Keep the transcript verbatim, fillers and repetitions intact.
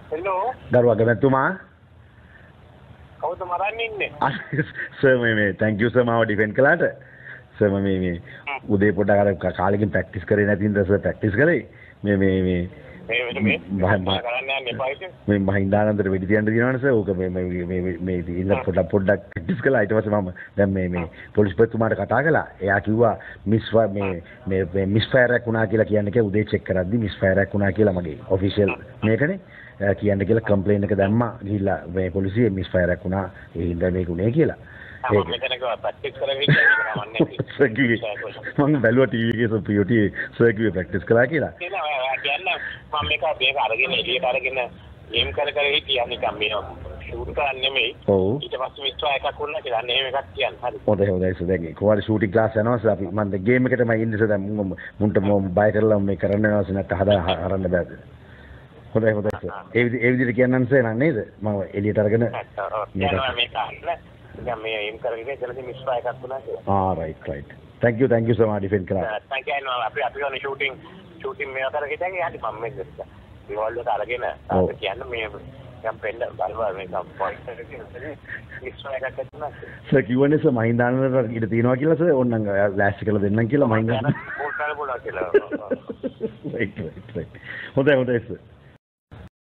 hello දරුවා ගමතුමා කවුද මරන්නේ ඉන්නේ සර් මේ මේ thank you sir මාව ඩිෆෙන්ඩ් කළාට සර් මේ මේ උදේ පොඩ්ඩක් අර කාලෙකින් ප්‍රැක්ටිස් කරේ නැති ඉඳලා සර් ප්‍රැක්ටිස් කරේ මේ මේ මේ මේ මේ කරන්න යන්න එපා ඉතින් මේ මහින්දානන්දට වෙඩි තියන්න දිනවනේ සර් ඕක මේ මේ මේ මේ ඉන්න පොඩ්ඩක් පොඩ්ඩක් ප්‍රැක්ටිස් කළා ඊට පස්සේ මම දැන් මේ මේ පොලිස්පතිතුමාට කතා කළා එයා කිව්වා මිස් මේ මේ මිස් ෆයර් එකක් වුණා කියලා කියන්නේ කිය උදේ චෙක් කරද්දි මිස් ෆයර් එකක් වුණා කියලා මගේ ඔෆිෂියල් මේකනේ කියන්න කියලා කම්ප්ලේන් එක දැම්මා ගිහිල්ලා මේ පොලිසියේ මිස් ෆයර් එකක් වුණා ඒ හින්දා මේක උනේ කියලා මම මෙතනක ප්‍රැක්ටිස් කරගෙන ඉන්නවා මම බැලුවා ටීවී එකේ සපියෝටි සර් කිව්වේ ප්‍රැක්ටිස් කළා කියලා කියන්න මම මේක මේක අරගෙන එළියට අරගෙන ගේම් කර කර හිටියා නිකන් මේ ෂූට් කරන්නේ නෙමෙයි ඔව් ඊට පස්සේ මිස්ටර් එකක් වුණා කියලා අන්න එහෙම එකක් කියන්න හරි හොඳයි හොඳයි සර් දැන් කොහොමද ෂූටින් ක්ලාස් යනවා සර් අපි මම දැන් ගේම් එකටම ඉන්නේ සර් දැන් මුන්ට බය කරලා මේ කරන්න යනවා නැත්නම් හදා හරන්න බෑද හොඳයි හොඳයි සර් ඒ විදිහ ඒ විදිහට කියන්නන් සර් නං නේද මම එළියට අරගෙන මේක මේක දැන් මේ එම් කරගෙන ඉතලදී මිස්ටර් එකක් වුණා කියලා ආ right right thank you thank you so much defend කරා thank you නෝ අපි අපි ඔනේ ෂූටින් ෂූටින් මේක කරගෙන ඉතින් යහටි මම මේක කරා ඒවල් වලට අරගෙන ආයෙ කියන්න මේ යම් පෙන්න බලවා මේ පොයින්ට් එකකින් මිස්ටර් එකක් ගන්නවා සර් කිව්වනේ සර් මහින්දානන්දට ඉඩ තියනවා කියලා සර් ඕන්නම් ලෑස්ති කරලා දෙන්නම් කියලා මහින්දානන්ද ඕක කරලා බලන්න කියලා රයිට් රයිට් රයිට් හොඳයි හොඳයි සර්